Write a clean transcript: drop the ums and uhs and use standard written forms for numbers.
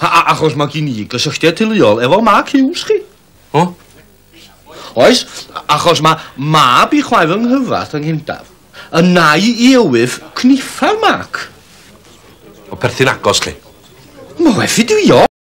Achos mae gen i gysylltiad teuluol efo Mark Hughes chi. O? Oes, achos mae mab I Chwaer yng Nghyfraith yng Nghefnder yn nai I Ewyrth Cyfnither Mark. O Perthyn agos chi? Mae wedi dwi o.